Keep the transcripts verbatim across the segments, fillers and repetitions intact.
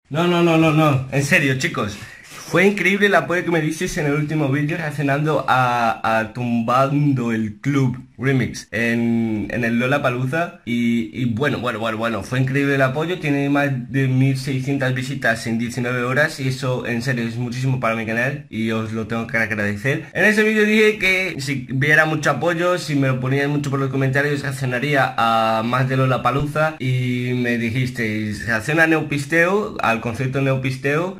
No, no, no, no, no. En serio, chicos. Fue increíble el apoyo que me disteis en el último vídeo reaccionando a, a Tumbando el Club Remix en, en el Lollapalooza y, y bueno, bueno, bueno, bueno, fue increíble el apoyo, tiene más de mil seiscientas visitas en diecinueve horas y eso en serio es muchísimo para mi canal y os lo tengo que agradecer. En ese vídeo dije que si viera mucho apoyo, si me lo poníais mucho por los comentarios, reaccionaría a más de Lollapalooza y me dijisteis, reacciona a Neopisteo, al concepto Neopisteo.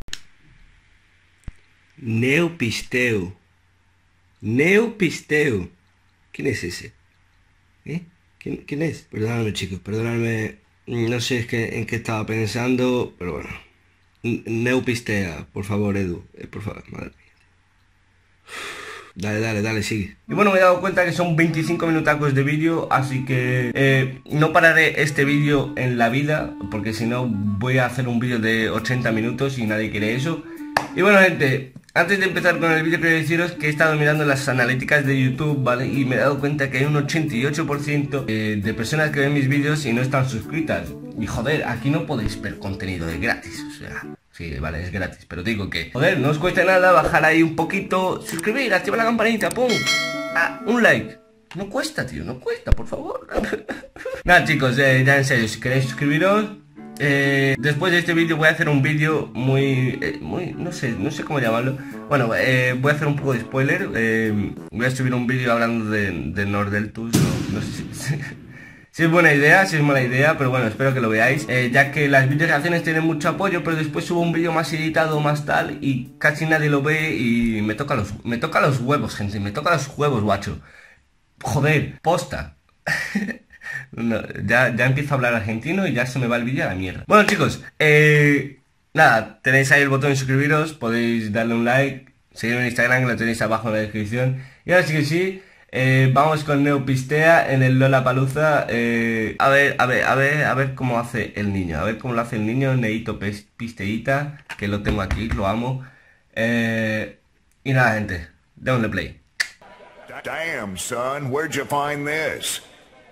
Neopisteo. Neopisteo. ¿Quién es ese? ¿Eh? ¿Quién, quién es? Perdóname, chicos, perdóname. No sé es que, en qué estaba pensando, pero bueno. Neopistea, por favor, Edu. Eh, por favor, madre mía. Dale, dale, dale, sigue. Y bueno, me he dado cuenta que son veinticinco minutacos de vídeo, así que eh, no pararé este vídeo en la vida, porque si no voy a hacer un vídeo de ochenta minutos y nadie quiere eso. Y bueno, gente, antes de empezar con el vídeo quiero deciros que he estado mirando las analíticas de YouTube, ¿vale? Y me he dado cuenta que hay un ochenta y ocho por ciento de personas que ven mis vídeos y no están suscritas. Y joder, aquí no podéis ver contenido de gratis, o sea... Sí, vale, es gratis, pero digo que... Joder, no os cuesta nada bajar ahí un poquito, suscribir, activar la campanita, pum. Ah, un like. No cuesta, tío, no cuesta, por favor. Nada, chicos, eh, ya en serio, si queréis suscribiros... Eh, después de este vídeo voy a hacer un vídeo muy, eh, muy, no sé, no sé cómo llamarlo. Bueno, eh, voy a hacer un poco de spoiler. eh, Voy a subir un vídeo hablando de, de Nordeltus. No, no sé si, si, si es buena idea, si es mala idea, pero bueno, espero que lo veáis, eh, ya que las video reacciones tienen mucho apoyo, pero después subo un vídeo más editado, más tal, y casi nadie lo ve y me toca los, me toca los huevos, gente, me toca los huevos, guacho. Joder, posta. No, ya, ya empiezo a hablar argentino y ya se me va el vídeo a la mierda. Bueno, chicos, eh, nada, tenéis ahí el botón de suscribiros, podéis darle un like, seguirme en Instagram, que lo tenéis abajo en la descripción. Y ahora sí que sí, eh, vamos con Neopistea en el Lollapalooza. eh, A ver, a ver, a ver, a ver cómo hace el niño, a ver cómo lo hace el niño, Neito Pisteita, que lo tengo aquí, lo amo. eh, Y nada, gente, démosle play. Damn, son, where'd you find this?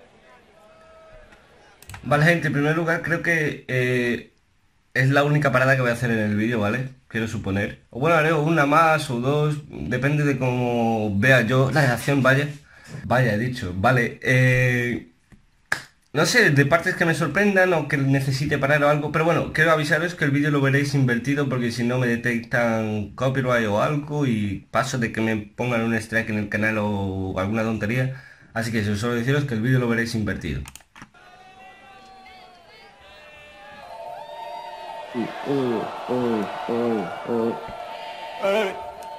Vale, gente, en primer lugar creo que eh, es la única parada que voy a hacer en el vídeo, ¿vale? Quiero suponer. O bueno, haré una más o dos, depende de cómo vea yo la reacción, vaya. Vaya, he dicho, vale. Eh, no sé, de partes que me sorprendan o que necesite parar o algo, pero bueno, quiero avisaros que el vídeo lo veréis invertido porque si no me detectan copyright o algo y paso de que me pongan un strike en el canal o alguna tontería. Así que eso, solo deciros que el vídeo lo veréis invertido. Uh, uh, uh, uh. Hey.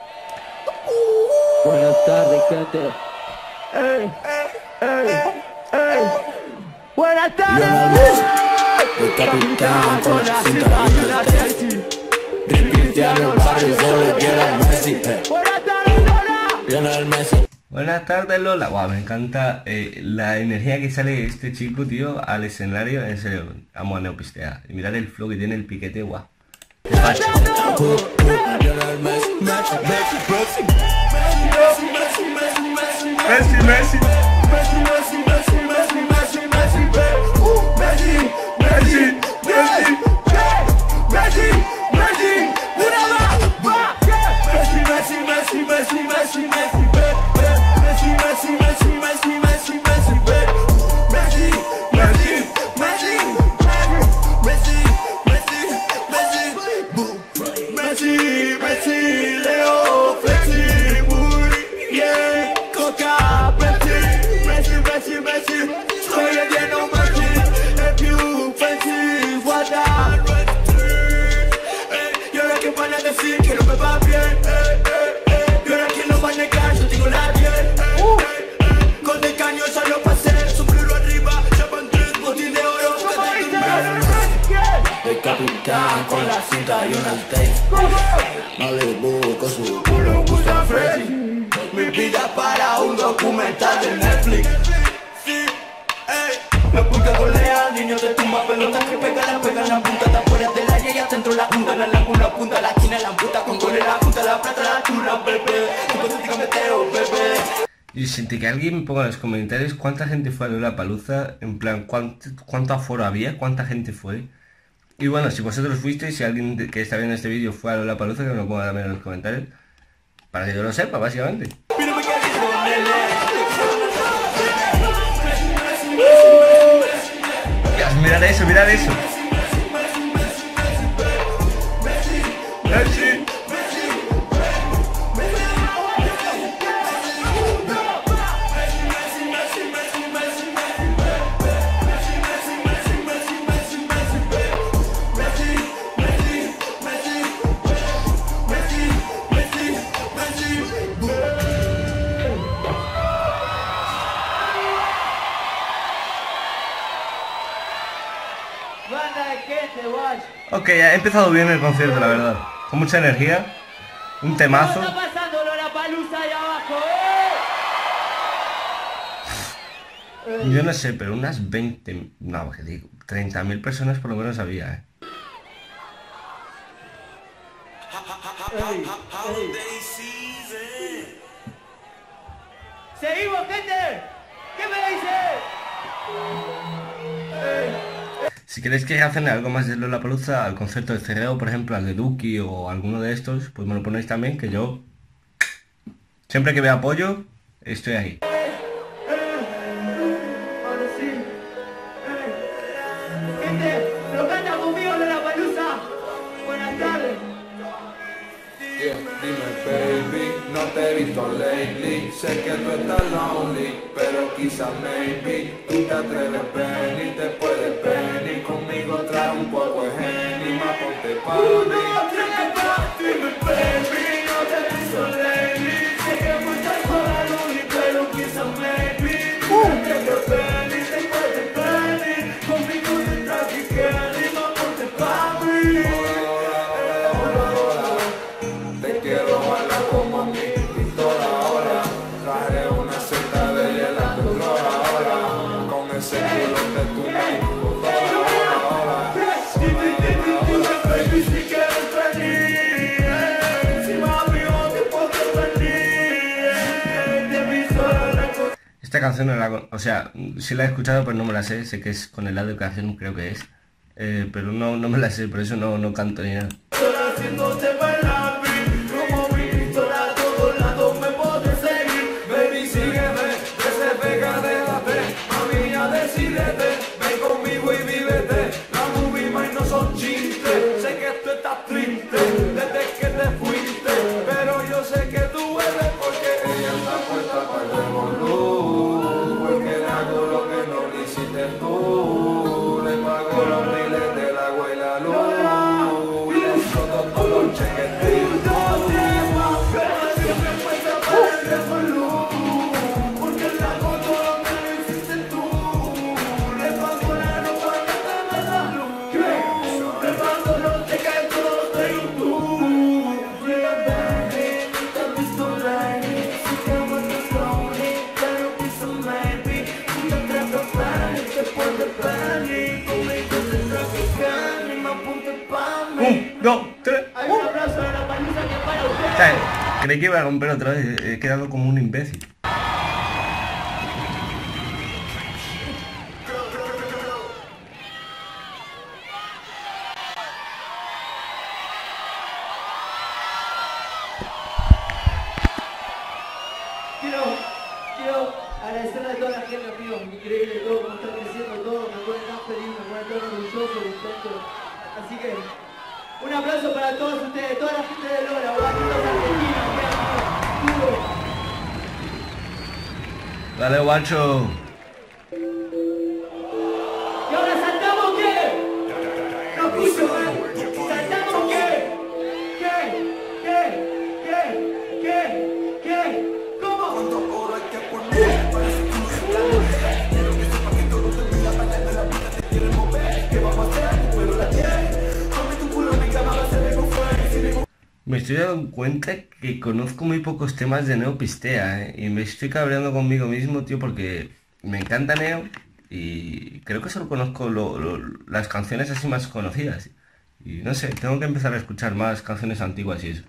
Buenas tardes, gente. Ey, ey, ey. Buenas tardes. El capitán con la cinta de Cristiano Barrio solo quiere al Messi. Buenas tardes, Lola. Viene el Messi. Buenas tardes, Lola. Wow, me encanta eh, la energía que sale este chico, tío, al escenario. En serio, amo a Neopistea. Y mirad el flow que tiene el piquete, guau. Qué facha. Viene el Messi, Messi, Messi, Messi, Messi, Messi, Messi, Messi, Messi. Messi, Messi, Messi, Messi, Messi, Messi, Messi, Messi, Messi, Messi, Messi, una más, va, Messi, Messi, Messi, Messi, Messi, Messi, Messi, Messi, Messi, Messi, Messi, Messi, Messi, Messi, Messi, Messi, Messi, Messi, Messi, Leo, Flexi, Muri, yeah, Coca, Pepsi, Messi, Messi, Messi, soy el lleno Messi, if you fancy, what I y ahora que van a decir que no me va bien, eh, eh, eh. Y ahora que no van a negar, yo tengo la piel, eh, eh, eh. Con el caño ya lo pasé, sombrero arriba, chapan tres, botín de oro, el capitán con la cinta y una steak. No le busco su culo, gusta Freddy. Mi vida para un documental de Netflix. Sí, ey. La punta golea, niños de tumba, pelotas que pegan, la pegan la punta, está fuera del área y hasta dentro la punta, la laguna, punta, la china, la puta, con goles, la punta, la plata, la churra, bebé, hipotética meteo, bebé. Y sentí que alguien me ponga en los comentarios cuánta gente fue a Lollapalooza, en plan, cuánto, cuánto aforo había, cuánta gente fue. Y bueno, si vosotros fuisteis, si alguien que está viendo este vídeo fue a Lollapalooza, que me lo ponga también en los comentarios, para que yo lo sepa, básicamente. Dios, mirad eso, mirad eso. Messi. Ok, ha empezado bien el concierto, la verdad. Con mucha energía. Un temazo. está pasando Lollapalooza ahí abajo, eh? Yo no sé, pero unas veinte... No, que digo, treinta mil personas por lo menos había, eh. Ey, ey. Seguimos, gente. ¿Qué me dice? Ey. Si queréis que hacen algo más de Lollapalooza, al concierto de Cerreo, por ejemplo, al de Duki o alguno de estos, pues me lo ponéis también, que yo siempre que vea apoyo, estoy ahí. Ahora sí. Gente, lo canta conmigo Lollapalooza. Buenas tardes. Yeah, dime baby, no te he visto lately. Sé que tú estás lonely, pero quizás maybe tú te atreves, Penny, te puedes venir conmigo, trae un poco de Henny, más ponte pa' mí. Dime baby, no te he visto lately. Sé que tú estás lonely, pero quizás maybe tú te atreves, Penny, te puedes venir conmigo, trae un poco de Henny, más ponte pa' mí. Como mi pistola ahora, traje una seta de hiela de flor ahora, con ese culo de tu amigo ahora. Dime, dime, baby, si quieres venir, si mami o te puedo venir, de mi sola. Esta canción no la... O sea, si la he escuchado, pues no me la sé. Sé que es con el lado de canción, creo que es. Eh, pero no, no me la sé, por eso no, no canto ni nada. Haciéndote bailar. Ven conmigo y vívete, la movie más no son chistes. Sé que tú estás triste desde que te fuiste, pero yo sé que tú eres porque ella está puesta para el revolú. Porque le hago lo que no le hiciste tú, le pago los miles del agua y la luz, y le exploto todos los cheques de pero siempre puesta para el revolú. Porque le hago todo lo que no hiciste tú. Un, dos, tres. Hay un abrazo de Lollapalooza que para ustedes. O sea, creí que iba a romper otra vez. He quedado como un imbécil. Quiero, quiero agradecerle a toda la gente, amigo, increíble todo, cómo está creciendo todo, me pone tan feliz, me pone tan orgulloso, contento. Así que, un aplauso para todos ustedes, toda la gente de Lola, guapitos argentinos, que duro. Dale, guacho. ¿Y ahora saltamos qué? No escucho, ¿eh? ¿Saltamos qué? ¿Qué? ¿Qué? ¿Qué? ¿Qué? ¿Qué? ¿Cómo? Me estoy dando cuenta que conozco muy pocos temas de Neo Pistea, ¿eh? Y me estoy cabreando conmigo mismo, tío, porque me encanta Neo y creo que solo conozco lo, lo, las canciones así más conocidas. Y no sé, tengo que empezar a escuchar más canciones antiguas y eso.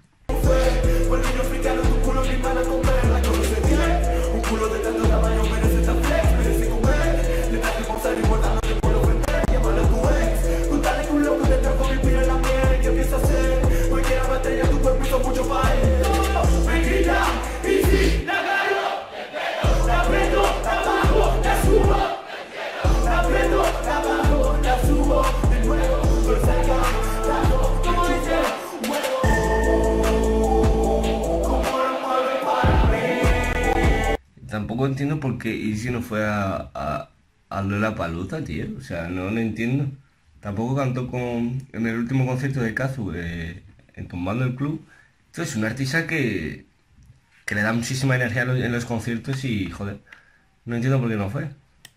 tampoco entiendo por qué Izzy no fue a, a, a Lollapalooza, tío. O sea, no lo entiendo. Tampoco cantó con, en el último concierto de Kazu, eh, en Tumbando el Club. Esto es un artista que, que le da muchísima energía en los conciertos y, joder, no entiendo por qué no fue.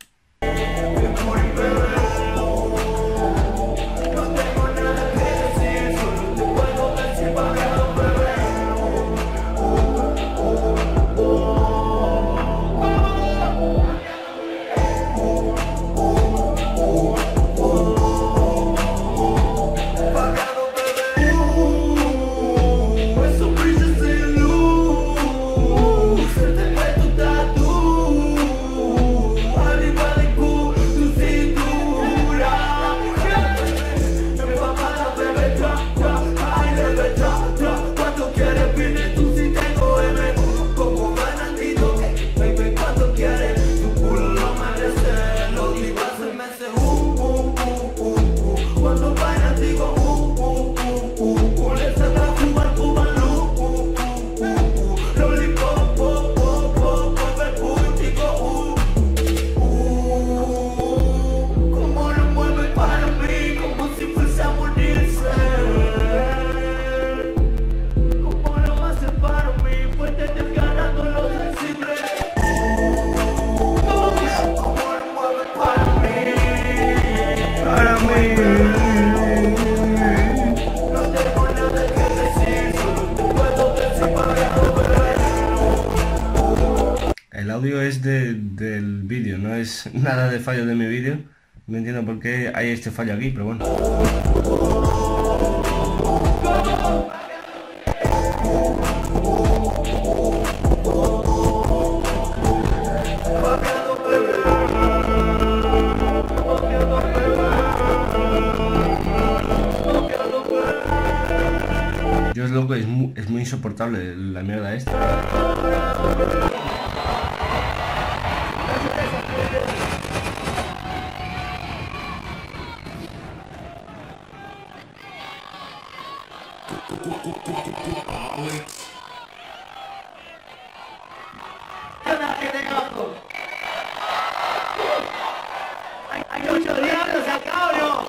El audio es de, del vídeo, no es nada de fallo de mi vídeo. No entiendo por qué hay este fallo aquí, pero bueno. Dios loco, es muy, es muy insoportable la mierda esta. ¿Hay muchos diablos acá o no?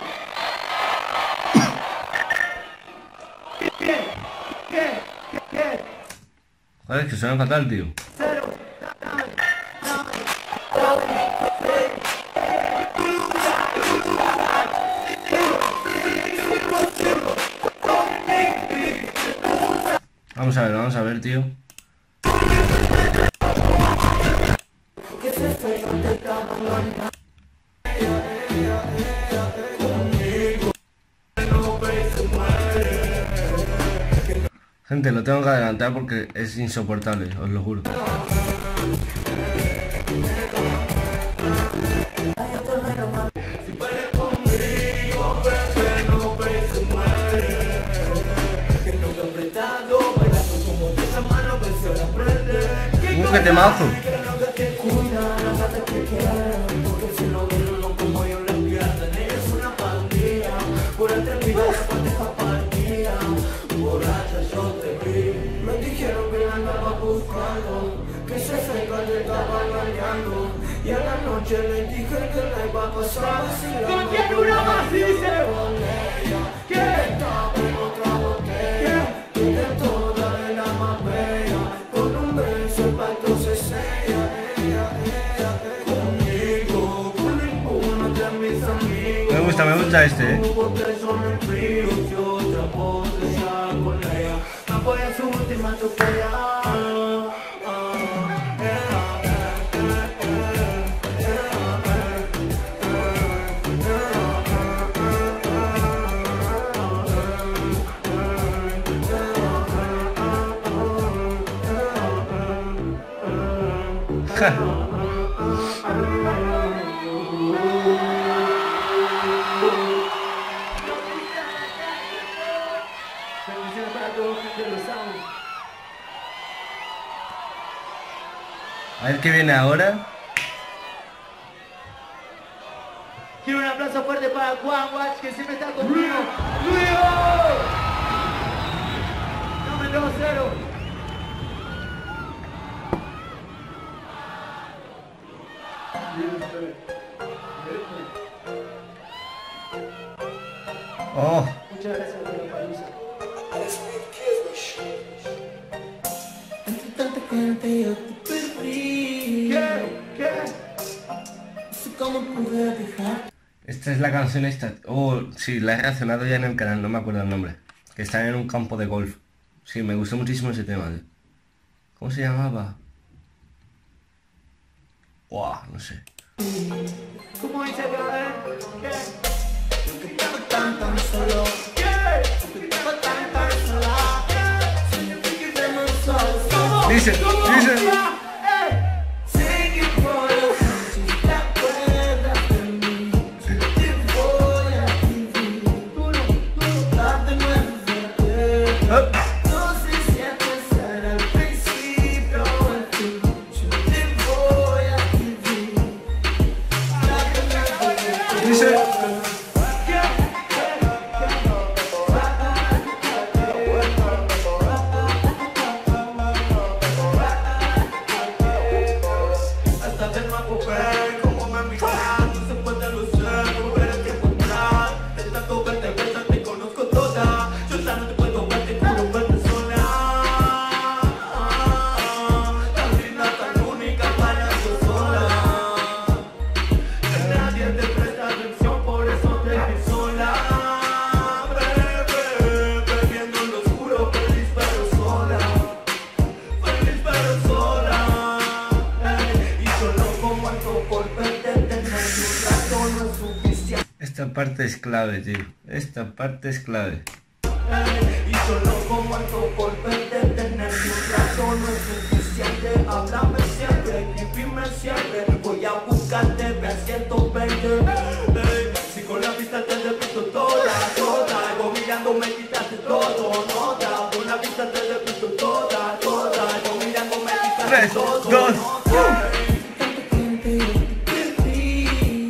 ¿Qué? ¿Qué? ¿Qué? ¿Qué? Joder, es que suena fatal, tío. Cero. Vamos a ver, vamos a ver, tío. Gente, lo tengo que adelantar porque es insoportable, os lo juro. ¡Uh, qué temazo! Que se seca le estaba engañando y a la noche le dije que la iba a pasar ¿Con quién una más dice? ¿Qué? estaba en otra botella y de toda era más bella con un beso el pacto se sella ella, ella, ella, conmigo con ninguno de mis amigos Me gusta, me gusta este, eh. botes son en frío y otra botella con ella apoya su última atropella. Bendiciones para todos, gente de los Sound. A ver qué viene ahora. Quiero un aplauso fuerte para Juan Watch, que siempre está conmigo. ¡Luis! Dame dos cero. Palusa. Entre tanta gente yo te perdí. ¿Qué? ¿Qué? No sé cómo pude dejar. Esta es la canción esta. Oh, sí, la he reaccionado ya en el canal, no me acuerdo el nombre. Que están en un campo de golf. Sí, me gustó muchísimo ese tema, tío. ¿Cómo se llamaba? Buah, no sé. ¿Cómo dice acá? ¿Qué? Yo que estaba tan tan solo. ¿Qué? Yo que estaba tan tan sola. Soñé que estamos solos. Dice, dice. Sé que por los noches te acuerdas de mí. Te voy a vivir. Darte nuevo verte. Oh. No sé si empezar al principio o al fin. Yo te voy a vivir. Darte nuevo verte. Dice. Hasta de nuevo ver cómo me miras. No se puede lucir, volver el tiempo atrás. De tanto verte, verte, te conozco toda. Yo ya no te puedo ver, te juro verte sola. Tan linda, tan única para yo sola. Que nadie te presta atención, por eso te vi sola. Bebé, bebiendo en lo oscuro, feliz pero sola. Feliz pero sola. Y solo como algo por verte, tener un rato no es suficiente. Esta parte es clave, tío. Esta parte es clave. Y solo como algo por verte, tener un rato no es suficiente. Háblame siempre, escríbeme siempre. Voy a buscarte, ve a ciento veinte. Ey, si con la vista te despierto toda, toda. Algo mirando me quitaste todo, nota. Con la vista te despierto toda, toda. Algo mirando me quitaste Tres, todo, dos, nota. Tanta gente yo te perdí.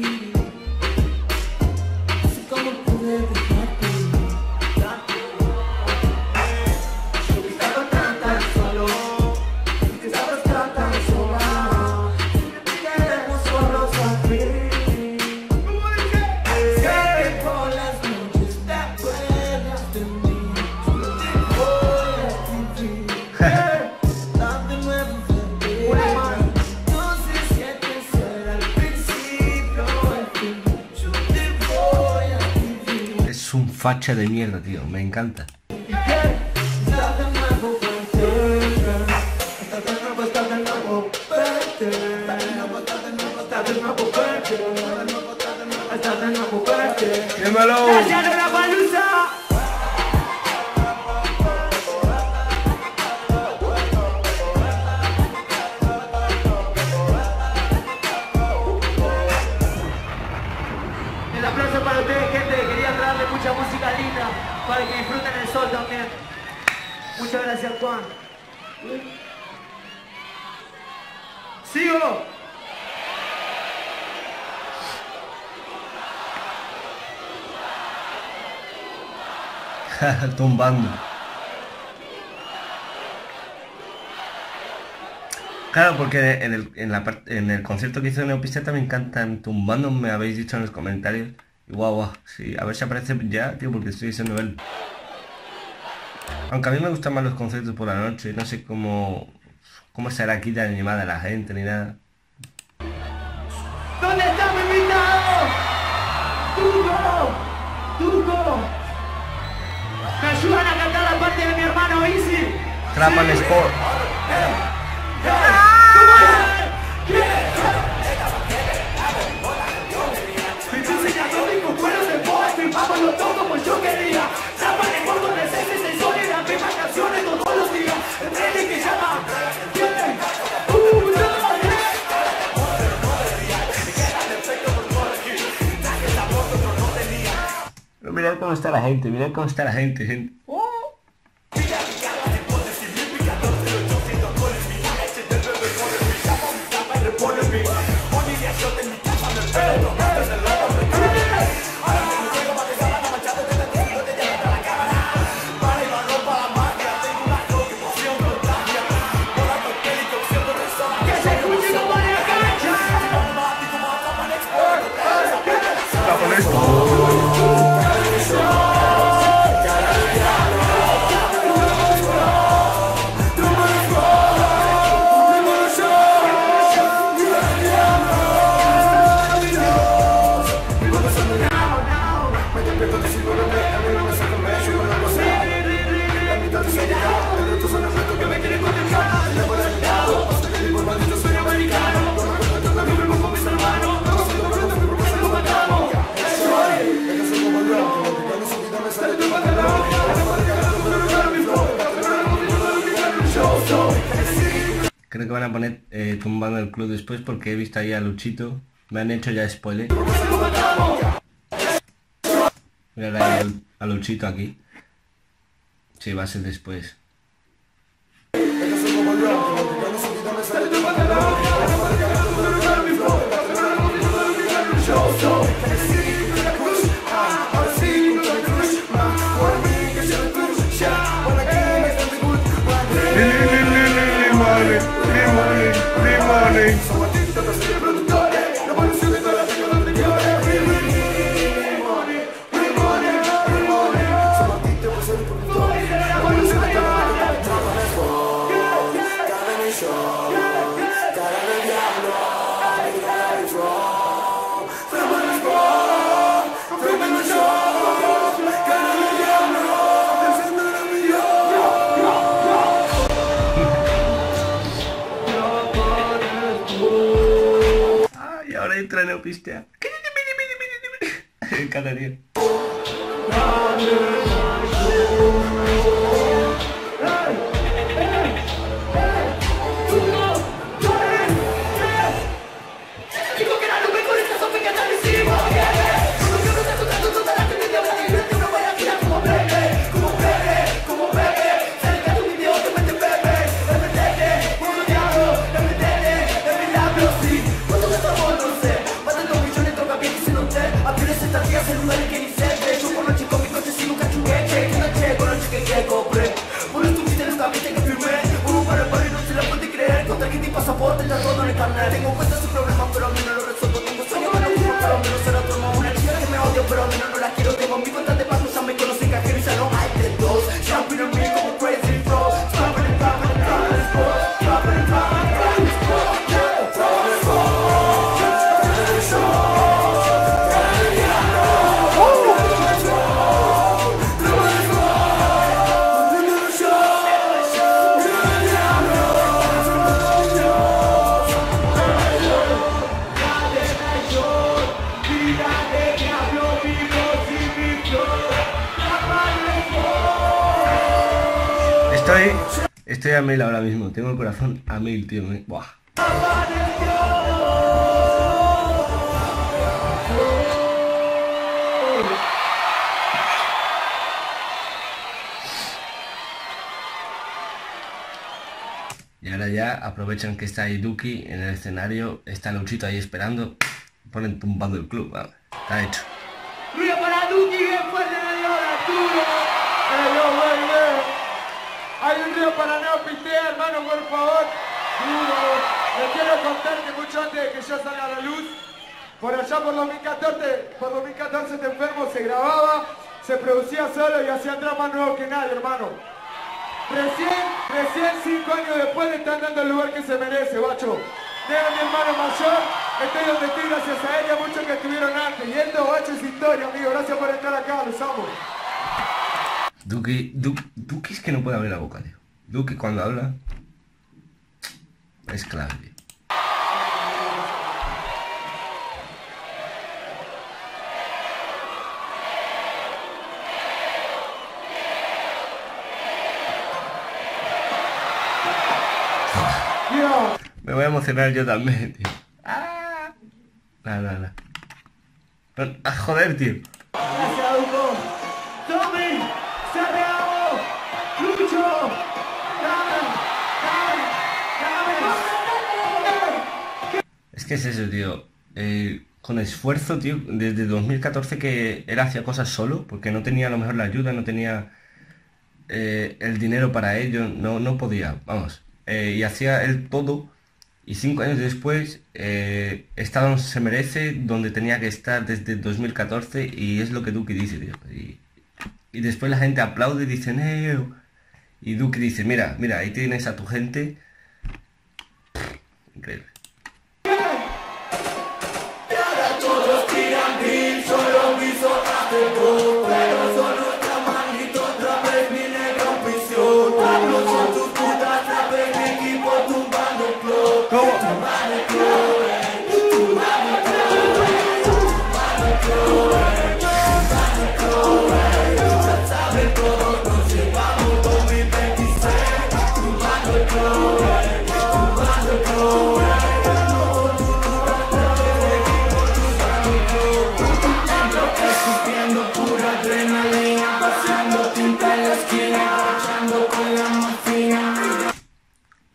No sé cómo pude dejarte. Yo que estaba tan tan solo. Yo que estaba tan tan sola. Queremos solos aquí. Sé que por las noches te acuerdas de mí. Solo te voy a vivir. Darte nuevo verte. No sé si empezar al principio o al fin. Yo te voy a vivir. Es un facha de mierda, tío. Me encanta. Estás de nuevo verte. Estás de nuevo, estás de nuevo verte. Estás de nuevo, estás de nuevo, estás de nuevo verte. Estás de nuevo verte. ¡Dímelo! ¡Gracias, Lola Palusa! El aplauso para ustedes, gente. Quería traerle mucha música linda para que disfruten el sol también. Muchas gracias, Juan. ¿Sigo? Tumbando. Claro, porque en el, en, la parte, en el concierto que hizo de Neopista también cantan tumbando, me habéis dicho en los comentarios. Y guau, guau, sí, a ver si aparece ya, tío, porque estoy a ese nivel. Aunque a mí me gustan más los conciertos por la noche, no sé cómo, cómo estará aquí tan animada la gente ni nada. ¿Dónde está mi invitado? ¡Tuco! ¡Tuco! ¿Me ayudan a cantar la parte de mi hermano Easy? Trapan Sport. Me enseñando mi cuero de voz, firmámoslo todo como yo quería. Trapan Sport donde se hace el sol y las mismas canciones todos los días. El tren que llama. ¡Uh, no! Pero mirad cómo está la gente, mirad cómo está la gente, gente. Creo que van a poner eh, tumbando el club después porque he visto ahí a Luchito. Me han hecho ya spoiler. Mira ahí a Luchito aquí. Sí, va a ser después. Ay, ahora entra Neopistea. Me encanta, tío. Tengo cuenta su problema, pero a mí no lo resuelvo. Tengo sueños que no vivo, pero a mí no se lo tomo. Una chica que me odio, pero a mí no, no la quiero. Tengo mi cuenta de banco, ya me conocen cajero y ya no hay de dos. Jumping on me como crazy bro. Dropping and dropping and dropping and dropping. Dropping and dropping and dropping and dropping. Dropping and Estoy, estoy a mil ahora mismo. Tengo el corazón a mil, tío. Me... Buah. Y ahora ya aprovechan que está ahí Duki en el escenario. Está Luchito ahí esperando. Ponen tumbando el club. Vale, está hecho. Ruido para Duki, bien fuerte de Dios, Arturo. Eh, yo, güey, güey. Hay un río para Neopistea, hermano, por favor. Duro. Les quiero contar que mucho antes de que yo salga a la luz, por allá por dos mil catorce, por dos mil catorce Te Enfermo se grababa, se producía solo y hacía atrás más nuevo que nadie, hermano. Recién, recién cinco años después le están dando el lugar que se merece, bacho. Nero, mi hermano mayor, estoy donde estoy gracias a él y a muchos que estuvieron antes. Y esto, bacho, es historia, amigo. Gracias por estar acá, los amo. Duki, du, Duki es que no puede abrir la boca, tío. Duki cuando habla es clave, tío. Me voy a emocionar yo también, tío. Ah. Nada, nada, nada. Ah, joder, tío. Gracias, Hugo. Tommy, Serrao, Lucho, dame, dame, dame. Es que es eso, tío. Eh, con esfuerzo, tío, desde dos mil catorce que él hacía cosas solo, porque no tenía a lo mejor la ayuda, no tenía eh, el dinero para ello, no, no podía, vamos. Eh, y hacía él todo. Y cinco años después eh, está donde se merece, donde tenía que estar desde dos mil catorce, y es lo que Duki dice, tío. Y, y después la gente aplaude y dice, ¡Neo! Y Duki dice, mira, mira, ahí tienes a tu gente. Increíble.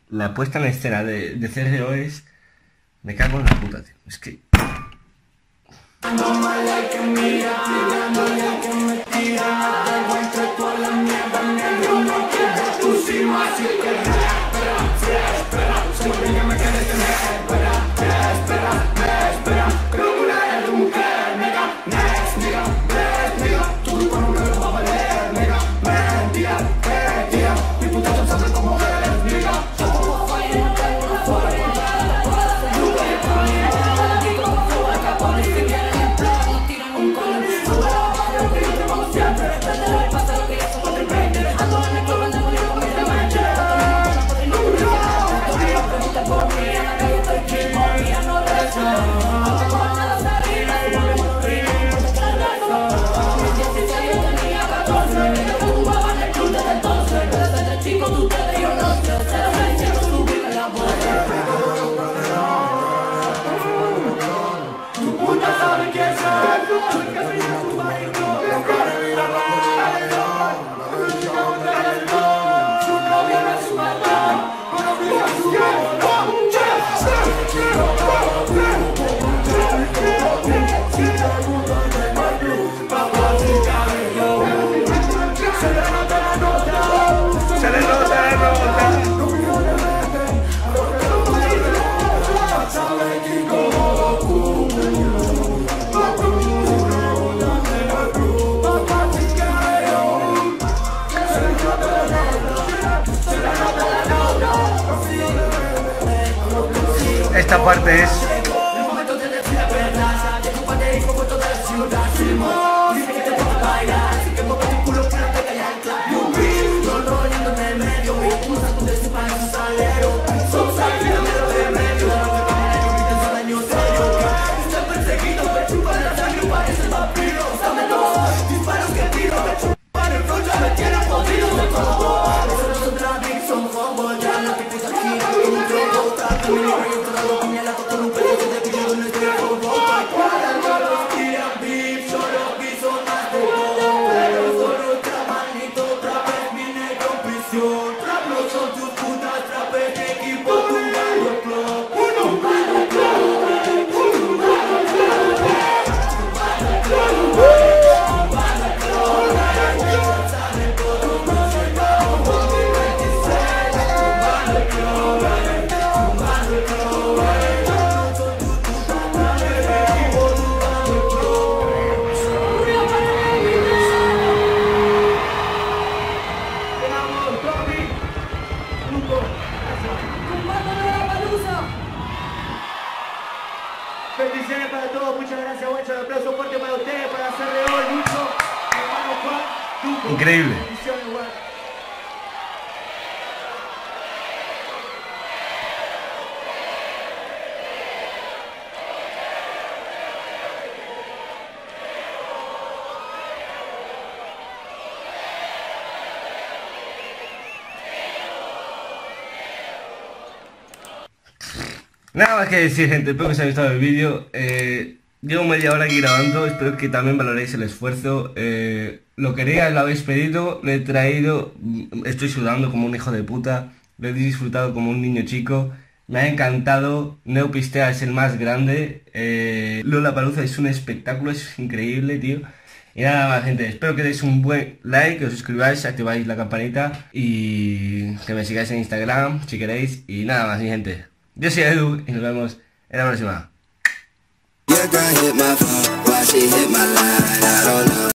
la puesta en escena de, de C R O es... Me cago en la puta, tío. Es que... Esta parte es... Bendiciones para todos, muchas gracias, guacho. Un aplauso fuerte para ustedes, para C R O, Lucho, mi hermano Juan, Duco. Increíble. Bendiciones, guacho. Nada más que decir, gente, espero que os haya gustado el vídeo. eh, Llevo media hora aquí grabando, espero que también valoréis el esfuerzo. eh, Lo quería, lo habéis pedido, lo he traído. Estoy sudando como un hijo de puta. Lo he disfrutado como un niño chico. Me ha encantado. Neopistea es el más grande. eh, Lollapalooza es un espectáculo, es increíble, tío. Y nada más, gente, espero que deis un buen like, que os suscribáis, activáis la campanita y que me sigáis en Instagram si queréis. Y nada más, mi gente. Yo soy Edu y nos vemos en la próxima.